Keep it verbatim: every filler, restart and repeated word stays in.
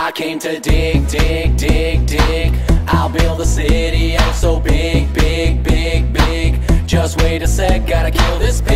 I came to dig, dig, dig, dig. I'll build a city, I'm so big, big, big, big. Just wait a sec, gotta kill this